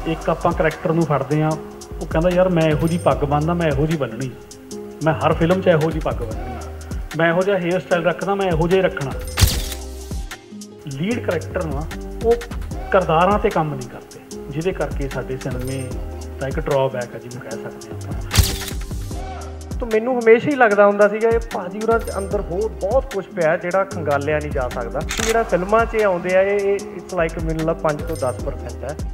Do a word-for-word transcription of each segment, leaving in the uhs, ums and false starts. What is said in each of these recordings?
एक आपां करैक्टर नूं फड़दे आ, वो कहंदा यार मैं इहो जी पग बन्नदा, मैं इहो जी बन्ननी, मैं हर फिल्म च इहो जी पग बन्ननी, मैं इहो जिहा हेयर स्टाइल रखदा, मैं इहो जिहा ही रखना। लीड करैक्टर ना वो किरदारां ते काम नहीं करते, जिहदे करके साडे सिनेमे दा एक ड्रॉबैक है जिहनूं कह सकते हैं। तो मैनू हमेशा ही लगता होंदा सीगा ये भाजी होरां दे अंदर होर बहुत कुछ पिया जिहड़ा खंगालिया नहीं जा सकदा। जिहड़ा फिल्मां 'च आउंदे आ ये इट्स लाइक मैनूं लगदा पाँच तो दस परसेंट है।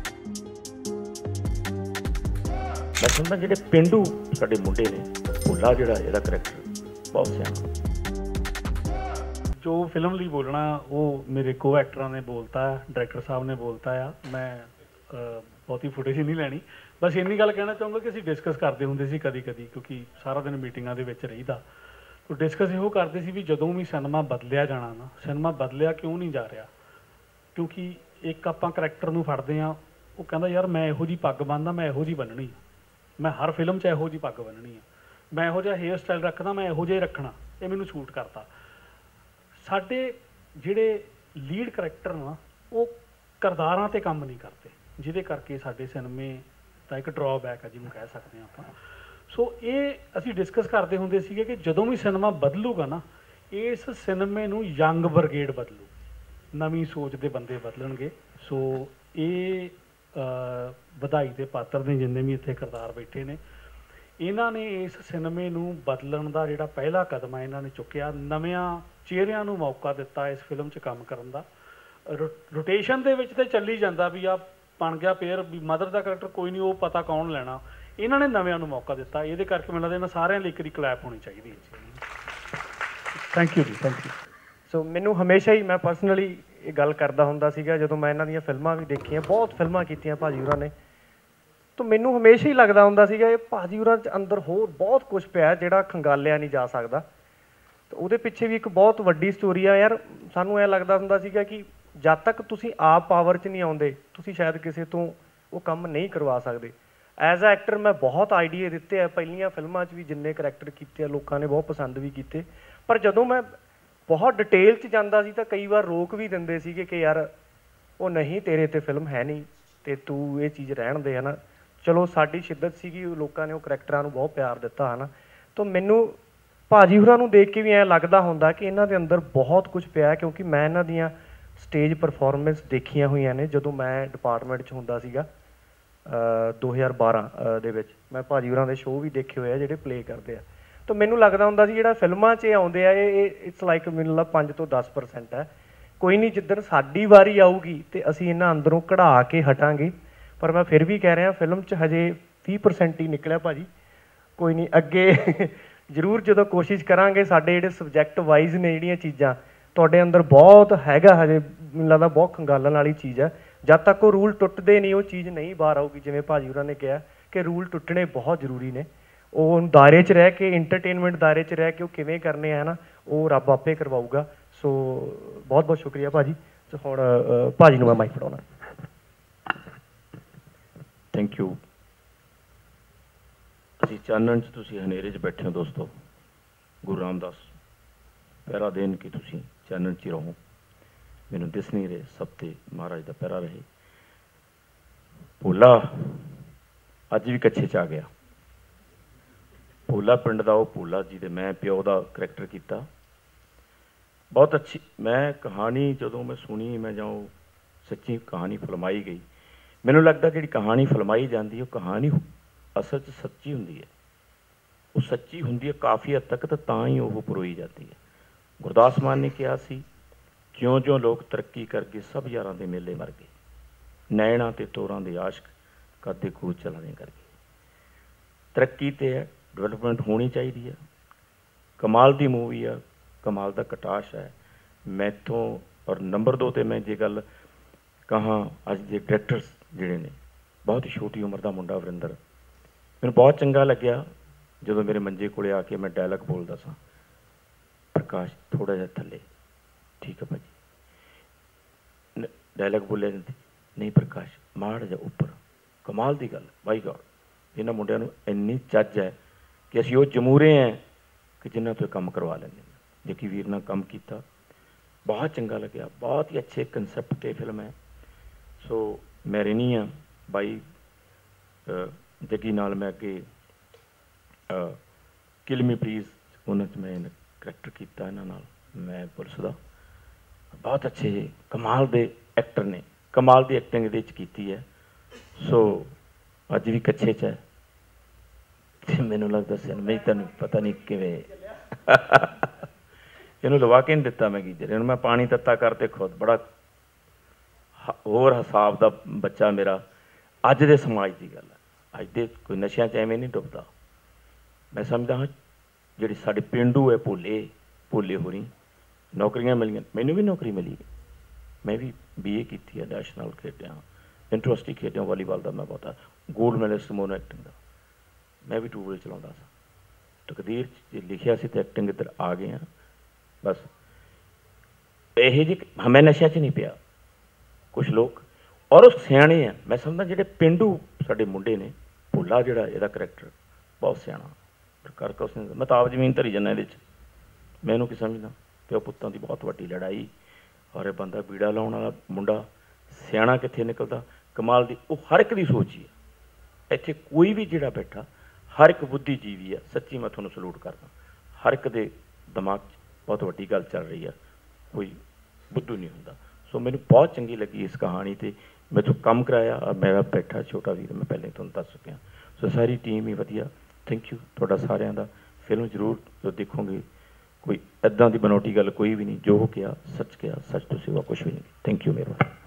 मैं समझदा जिहड़े पेंडू साडे मुंडे ने, भुल्ला जिहड़ा इहदा करैक्टर बहुत सियाणा। जो फिल्म ਲਈ बोलना वो मेरे को एक्टरां ने बोलता है, डायरैक्टर साहब ने बोलता है। मैं बहुती फुटेज नहीं लैनी, बस इन्नी गल कहना चाहूँगा कि असीं डिस्कस करते होंदे सी कदी कदी, क्योंकि सारा दिन मीटिंगां दे विच रहीदा। तो डिस्कस इहो करते सी भी जदों भी सिनेमा बदलिया जाना ना, सिनेमा बदलिया क्यों नहीं जा रहा, क्योंकि एक आपां करैक्टर नूं फड़दे आ, वो कहंदा यार मैं इहो जी पग बन्नदा, मैं इहो जी बन्ननी, मैं हर फिल्म च इहो जी पग बन्ननी है, मैं इहो जिहा हेयर स्टाइल रखदा, मैं इहो जिहा ही रखना, ये मैनूं सूट करता। साडे जिहड़े लीड करैक्टर ना वो किरदारां ते काम नहीं करते, जिहदे करके साडे सिनेमे दा एक ड्रॉबैक है जिहनूं कह सकते हैं आपां। सो ये असीं डिस्कस करते होंदे सीगे कि जदों भी सिनेमा बदलूगा ना, इस सिनेमे नूं यंग ब्रिगेड बदलू, नवीं सोच दे बंदे बदलणगे। सो ये ਵਧਾਈ ਦੇ ਪਾਤਰ ने जिन्ने भी इत्थे किरदार बैठे ने, इन्हां ने इस सिनेमे नूं बदलण दा जिहड़ा पहला कदम है इन्हां ने चुक्किया, नविआं चेहरिਆਂ ਨੂੰ मौका दिता इस फिल्म 'ਚ काम करन दा। रोटेशन दे विच ते चली जांदा भी आ बन गया पेयर भी मदर का करैक्टर कोई नहीं, वो पता कौन लेना, इन्हां ने नविआं नूं मौका दिता, इहदे करके मैनूं लगदा इन्हां सारिਆਂ ਲਈ एक वारी क्लैप होनी चाहिए। Thank you ji, thank you. So मैनू हमेशा ही मैं परसनली ये गल करदा हुंदा सीगा जदों मैं इन्हां दीयां फिल्मां भी देखियां, बहुत फिल्मां कीतियां भाजी होरां ने, तो मैनू हमेशा ही लगता हुंदा सीगा ये भाजी होरां दे अंदर होर बहुत कुछ पिया जिहड़ा खंगालिया नहीं जा सकदा। तो उहदे पिछे भी एक बहुत वड्डी स्टोरी आ यार। सानूं ऐ लगदा हुंदा सीगा कि जद तक तुसीं आप पावर 'च नहीं आउंदे, तुसीं शायद किसी तो वो काम नहीं करवा सकदे। एज अ एक्टर मैं बहुत आइडिया दिते है, पहलियां फिल्मां 'च भी जिन्ने करैक्टर कीते लोगों ने बहुत पसंद भी किए, पर जदों मैं बहुत डिटेल 'च जांदा सी तां कई बार रोक भी दिंदे सीगे कि यार वो नहीं तेरे ते फिल्म है नहीं ते तू ये चीज़ रहन दे, है ना। चलो साडी शिद्दत सीगी, लोगों ने वो करैक्टरां नूं बहुत प्यार दिता, है ना। तो मैनू भाजी होरां नूं देख के भी ऐ लगदा हुंदा कि इन्हां दे अंदर बहुत कुछ पिया, क्योंकि मैं इन्हां दीयां स्टेज परफॉर्मेंस देखियां होईयां ने जदों मैं डिपार्टमेंट 'च हुंदा सीगा दो हज़ार बारह दे विच। मैं भाजी होरां दे शो भी देखे होए आ जिहड़े प्ले करदे आ। तो मैनू लगदा हुंदा सी जिहड़ा फिल्मां 'च आउंदे आ ये इट्स लाइक मैनूं लगदा पाँच तो दस परसेंट है। कोई नहीं, जिद्दन साडी वारी आऊगी तो असीं इन्हां अंदरों कढ़ा के हटांगे, पर मैं फिर भी कह रहा फिल्म 'च हजे तीह परसेंट ही निकलिया भाजी। कोई नहीं, अगे जरूर जो कोशिश करांगे। साडे जिहड़े सबजैक्ट वाइज ने जिहड़ियां चीज़ां तुहाडे अंदर बहुत हैगा, हजे मैनूं लगदा बहुत खंगालण वाली चीज़ है। जद तक वो रूल टुटदे नहीं वो चीज़ नहीं बाहर आऊगी। जिवें भाजी होरां ने कहा कि रूल टुटने बहुत जरूरी ने, वो दायरे 'च रह के इंटरटेनमेंट दायरे 'च रह के वो किवें करने है ना, वो रब आपे करवाऊगा। सो बहुत बहुत शुक्रिया भाजी। सो हुण भाजी नूं मैं माइक फड़ाउणा। Thank you. असीं चानण 'च तुसीं हनेरे 'च बैठे हो दोस्तों, गुरु रामदास पैरा देन कि तुसीं चानण 'च ही रहो। मैनूं दिस नहीं रहे, सब ते महाराज दा पैरा रहे। भोला अज भी कच्छे च आ गया। भोला पिंड का वो भोला जी दे मैं प्यो का करैक्टर किया। बहुत अच्छी मैं कहानी जदों मैं सुनी, मैं जाऊँ सच्ची कहानी फिल्माई गई, मैनूं लगदा जी कहानी फिल्माई जाती है कहानी असल च सच्ची हुंदी है, वो सच्ची हुंदी है काफ़ी हद तक, तो तां ही वो परोई जाती है। गुरदास मान ने कहा सी, ज्यों ज्यों लोग तरक्की करके सब यारां दे मेले मर गए, नैणां ते तोरां दे आशक कदे कूच चलाने करके। तरक्की ते है, डिवेलपमेंट होनी चाहिए है। कमाल की मूवी है, कमाल का कटाश है। मैथों और नंबर दो तो मैं जे गल कहाँ अज के डायरैक्टर्स जिहड़े ने, बहुत ही छोटी उम्र का मुंडा वरिंदर, मैनूं बहुत चंगा लग्या जो मेरे मंजे कोले आके मैं डायलॉग बोलदा सा, प्रकाश थोड़ा जिहा थल्ले, ठीक है भाजी, डायलॉग बोलिया नहीं प्रकाश माड़ जा उपर। कमाल की गल, बाई गॉड इन्हां मुंडियां नूं इन्नी चज्ज है कि असीं वो जमूरे हैं कि जिन्हां तो काम करवा लैंदे। जकी वीर नाल काम किया बहुत चंगा लग्या, बहुत ही अच्छे कंसैप्ट ते फिल्म है। सो मैं रहनी हाँ बाई जग्गी नाल मैं अगे किल मी प्लीज़ उन्होंने मैं करैक्टर किया इन्हां नाल, मैं पुलिस का बहुत अच्छे कमाल दे एक्टर ने, कमाल की एक्टिंग इहदे च कीती है। सो अज भी कच्छे च है ते मैनूं लगदा सिनेमा तैनूं पता नहीं किवें इन्हूं लवा के नहीं दिता मैं गीजर, इन्हूं मैं पानी तत्ता करते खुद बड़ा होर हिसाब का बच्चा मेरा। अज दे समाज की गल है, अज दे कोई नशियां च एवें नहीं डुबदा। मैं समझदा हाँ जिहड़े साडे पेंडू है भोले भोले होरी नौकरियां मिलियां, मैनूं भी नौकरी मिली, मैं भी बी ए की है, नैशनल खेडिया, यूनिवर्सिटी खेडिया वॉलीबॉल का, मैं बहुत गोल्ड मैडलिस्ट मोनो एक्टिंग का, मैं भी टू व्हीलर चलाउंदा सा। तकदीर च लिखिया सी ते एक्टिंग इधर आ गए हैं बस। यही जी मैं नशा च नहीं पिया कुछ लोग, और वो सियाणे हैं। मैं समझदा जिहड़े पेंडू साडे मुंडे ने, भोला जिहड़ा इहदा करैक्टर बहुत सियाणा, कर कुछ नहीं, मैं तो आप जमीन धरी जाना इहदे च। मैं इहनूं की समझदा प्यो पुत्तां दी बहुत वड्डी लड़ाई, और यह बंदा बीड़ा लाउण वाला मुंडा सियाणा कित्थे निकलदा, कमाल दी वो हर एक दी सोच ही है। इत्थे कोई भी जिहड़ा बैठा हर एक बुद्धिजीवी है, सच्ची मैं तुहानूं सलूट करदा, हर एक दे दिमाग च बहुत वड्डी गल चल रही है, कोई बुद्धू नहीं हुंदा। सो मैनूं बहुत चंगी लगी इस कहानी ते, मैं तो काम कराया, मेरा बैठा छोटा वीर, मैं पहले तुहानूं दस चुकिया। सो सारी टीम ही वधिया, थैंक यू तुहाडा सारिआं दा। फिल्म जरूर जो देखोगे, कोई इदां दी बनौटी गल कोई भी नहीं, जो हो गया सच गया, सच तो सिवा कुछ भी नहीं। थैंक यू मेरा।